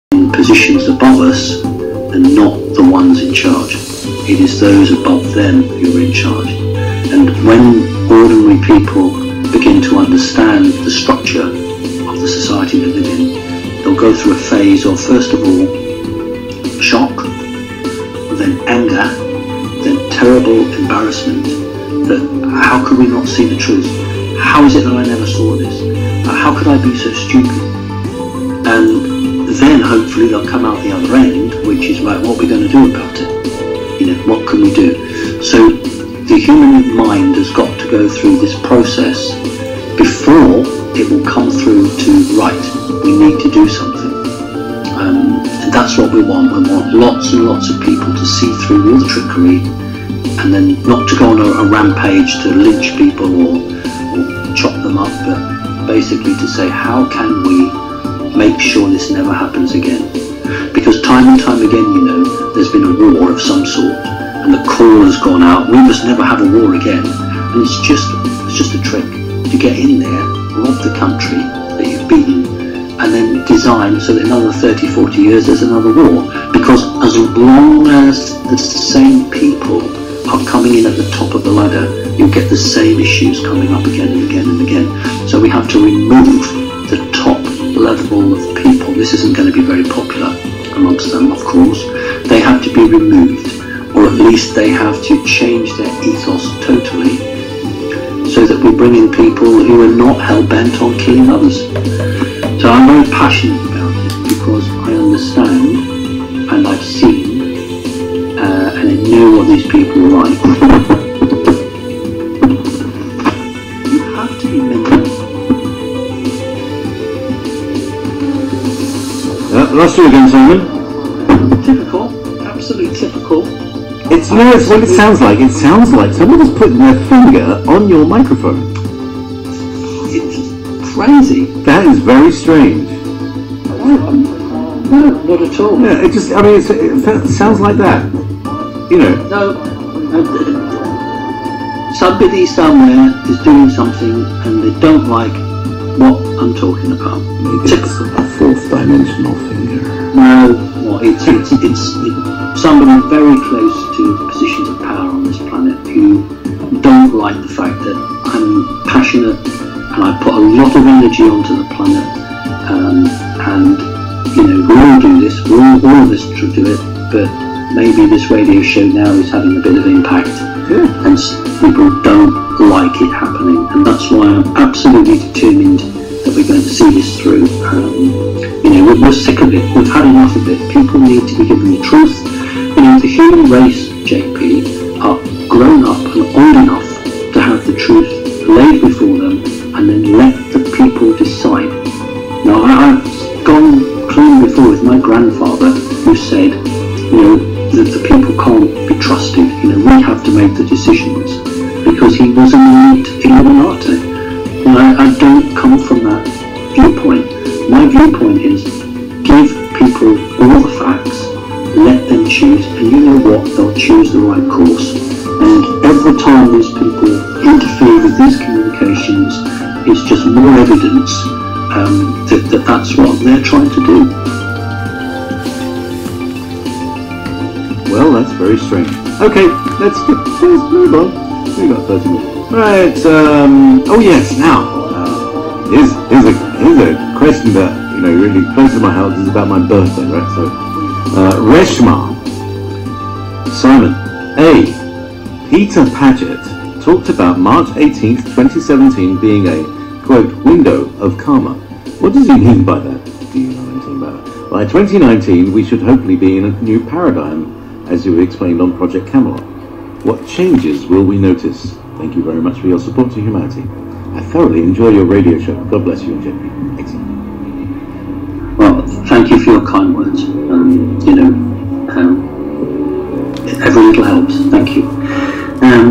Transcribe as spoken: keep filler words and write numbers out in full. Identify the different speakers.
Speaker 1: in positions above us and not the ones in charge. It is those above them who are in charge. And when ordinary people begin to understand the structure of the society they live in, they'll go through a phase of, first of all, shock, then anger, then terrible embarrassment that how could we not see the truth? How is it that I never saw this? How could I be so stupid? And then hopefully they'll come out the other end, which is right, what are we going to do about it? You know, what can we do? So the human mind has got to go through this process before it will come through to, right, we need to do something. Um, and that's what we want. We want lots and lots of people to see through all the trickery, and then not to go on a, a rampage to lynch people or, or chop them up, but basically to say, how can we make sure this never happens again? Because time and time again, you know, there's been a war of some sort, and the call has gone out, we must never have a war again. And it's just, it's just a trick to get in there, rob the country that you've beaten, and then design so that in another thirty, forty years there's another war. Because as long as the same people are coming in at the top of the ladder, you'll get the same issues coming up again and again and again. So we have to remove the top level of people. This isn't going to be very popular amongst them, of course. They have to be removed, or at least they have to change their ethos totally, so that we bring in people who are not hell-bent on killing others. So I'm very passionate about it because I understand and I've seen uh, and I know what these people are like. You have to be mental.
Speaker 2: Uh, lost you again, Simon.
Speaker 1: Typical, absolutely typical.
Speaker 2: It's, you know, it's what it sounds like. It sounds like someone is putting their finger on your microphone.
Speaker 1: It's crazy.
Speaker 2: That is very strange.
Speaker 1: No, no, not at all.
Speaker 2: Yeah, it just, I mean, it's, it sounds like that. You know.
Speaker 1: No, no, somebody somewhere is doing something and they don't like what I'm talking about.
Speaker 2: Maybe it's a fourth dimensional finger.
Speaker 1: No, well, it's, it's, it's, it's somebody very close to positions of power on this planet who don't like the fact that I'm passionate and I put a lot of energy onto the planet, um, and you know, we all do this, we all, all of us should do it, but maybe this radio show now is having a bit of impact,
Speaker 2: yeah.
Speaker 1: And people don't like it happening, and that's why I'm absolutely determined that we're going to see this through. Um, you know, we're, we're sick of it, we've had enough of it, people need to be given the truth. You know, the human race, J P, are grown up and old enough to have the truth laid before them and then let the people decide. Now, I've gone through before with my grandfather who said, you know, that the people can't be trusted, you know, we have to make the decisions, because he was an elite Illuminati. You know, I, I don't come from that viewpoint. My viewpoint is give people all the facts, let them choose, and you know what, they'll choose the right course. And every time these people interfere with these communications, it's just more evidence um, that, that that's what they're trying to do.
Speaker 2: Well, that's very strange. Okay, let's, let's move on. We've got thirty minutes. Right, um, oh yes, now, uh, here's, here's, a, here's a question that, you know, really close to my heart. This is about my birthday, right? So, uh, Reshma, Simon, A. Peter Paget talked about March eighteenth, twenty seventeen being a, quote, window of karma. What does he mean by that? Do you know anything about it? By twenty nineteen, we should hopefully be in a new paradigm, as you explained on Project Camelot. What changes will we notice? Thank you very much for your support to humanity. I thoroughly enjoy your radio show. God bless you and J P. Excellent.
Speaker 1: Well, thank you for your kind words. Um, you know, um, every little helps. Thank you. Um,